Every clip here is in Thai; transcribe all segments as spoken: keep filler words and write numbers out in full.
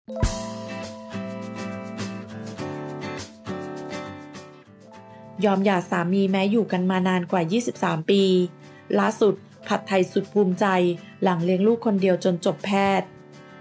ยอมหย่าสามีแม้อยู่กันมานานกว่ายี่สิบสามปีล่าสุดผัดไทยสุดภูมิใจหลังเลี้ยงลูกคนเดียวจนจบแพทย์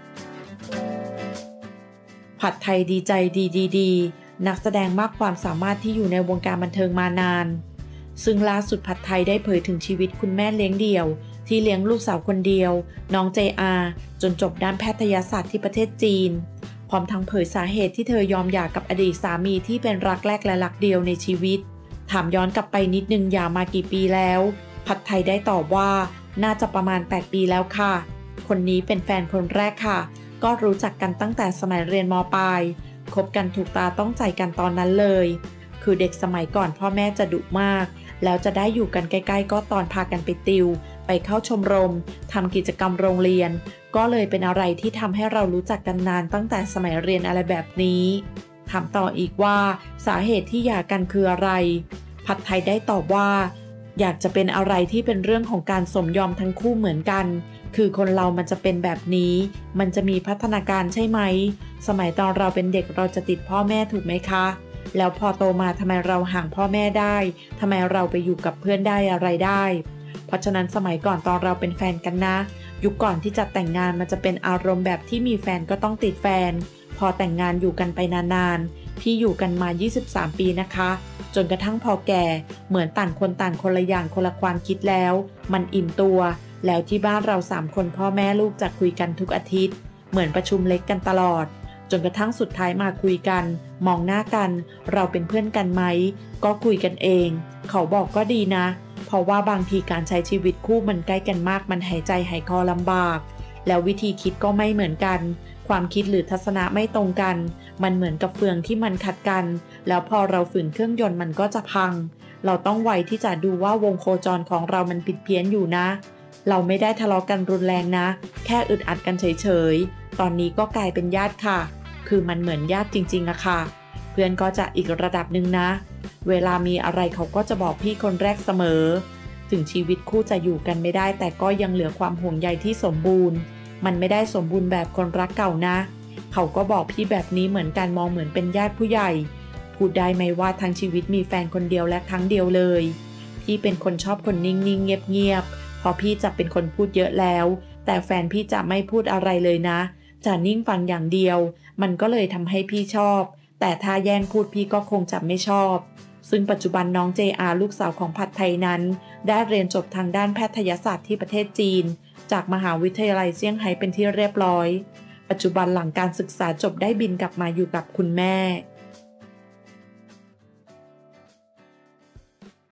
ผัดไทยดีใจดีดีดีนักแสดงมากความสามารถที่อยู่ในวงการบันเทิงมานานซึ่งล่าสุดผัดไทยได้เผยถึงชีวิตคุณแม่เลี้ยงเดี่ยวที่เลี้ยงลูกสาวคนเดียวน้องเจอาจนจบด้านแพทยศาสตร์ที่ประเทศจีนพร้อมทั้งเผยสาเหตุที่เธอยอมหย่ากับอดีตสามีที่เป็นรักแรกและรักเดียวในชีวิตถามย้อนกลับไปนิดนึงหย่ามากี่ปีแล้วผัดไทยได้ตอบว่าน่าจะประมาณแปดปีแล้วค่ะคนนี้เป็นแฟนคนแรกค่ะก็รู้จักกันตั้งแต่สมัยเรียนม.ปลายคบกันถูกตาต้องใจกันตอนนั้นเลยคือเด็กสมัยก่อนพ่อแม่จะดุมากแล้วจะได้อยู่กันใกล้ๆก็ตอนพากันไปติวไปเข้าชมรมทำกิจกรรมโรงเรียนก็เลยเป็นอะไรที่ทำให้เรารู้จักกันนานตั้งแต่สมัยเรียนอะไรแบบนี้ถามต่ออีกว่าสาเหตุที่หย่ากันคืออะไรผัดไทยได้ตอบว่าอยากจะเป็นอะไรที่เป็นเรื่องของการสมยอมทั้งคู่เหมือนกันคือคนเรามันจะเป็นแบบนี้มันจะมีพัฒนาการใช่ไหมสมัยตอนเราเป็นเด็กเราจะติดพ่อแม่ถูกไหมคะแล้วพอโตมาทำไมเราห่างพ่อแม่ได้ทำไมเราไปอยู่กับเพื่อนได้อะไรได้เพราะฉะนั้นสมัยก่อนตอนเราเป็นแฟนกันนะยุคก่อนที่จะแต่งงานมันจะเป็นอารมณ์แบบที่มีแฟนก็ต้องติดแฟนพอแต่งงานอยู่กันไปนานๆพี่อยู่กันมายี่สิบสามปีนะคะจนกระทั่งพอแก่เหมือนต่างคนต่างคนละอย่างคนละความคิดแล้วมันอิ่มตัวแล้วที่บ้านเราสามคนพ่อแม่ลูกจะคุยกันทุกอาทิตย์เหมือนประชุมเล็กกันตลอดจนกระทั่งสุดท้ายมาคุยกันมองหน้ากันเราเป็นเพื่อนกันไหมก็คุยกันเองเขาบอกก็ดีนะเพราะว่าบางทีการใช้ชีวิตคู่มันใกล้กันมากมันหายใจหายคอลำบากแล้ววิธีคิดก็ไม่เหมือนกันความคิดหรือทัศนะไม่ตรงกันมันเหมือนกับเฟืองที่มันขัดกันแล้วพอเราฝืนเครื่องยนต์มันก็จะพังเราต้องไวที่จะดูว่าวงโคจรของเรามันผิดเพี้ยนอยู่นะเราไม่ได้ทะเลาะกันรุนแรงนะแค่อึดอัดกันเฉยๆตอนนี้ก็กลายเป็นญาติค่ะคือมันเหมือนญาติจริงๆอะค่ะเพื่อนก็จะอีกระดับหนึ่งนะเวลามีอะไรเขาก็จะบอกพี่คนแรกเสมอถึงชีวิตคู่จะอยู่กันไม่ได้แต่ก็ยังเหลือความห่วงใยที่สมบูรณ์มันไม่ได้สมบูรณ์แบบคนรักเก่านะเขาก็บอกพี่แบบนี้เหมือนกันมองเหมือนเป็นญาติผู้ใหญ่พูดได้ไหมว่าทั้งชีวิตมีแฟนคนเดียวและครั้งเดียวเลยพี่เป็นคนชอบคนนิ่งๆเงียบๆพอพี่จะเป็นคนพูดเยอะแล้วแต่แฟนพี่จะไม่พูดอะไรเลยนะจะนิ่งฟังอย่างเดียวมันก็เลยทำให้พี่ชอบแต่ถ้าแย่งพูดพี่ก็คงจะไม่ชอบซึ่งปัจจุบันน้องเจอาลูกสาวของผัดไทยนั้นได้เรียนจบทางด้านแพทยศาสตร์ที่ประเทศจีนจากมหาวิทยาลัยเซี่ยงไฮ้เป็นที่เรียบร้อยปัจจุบันหลังการศึกษาจบได้บินกลับมาอยู่กับคุณแม่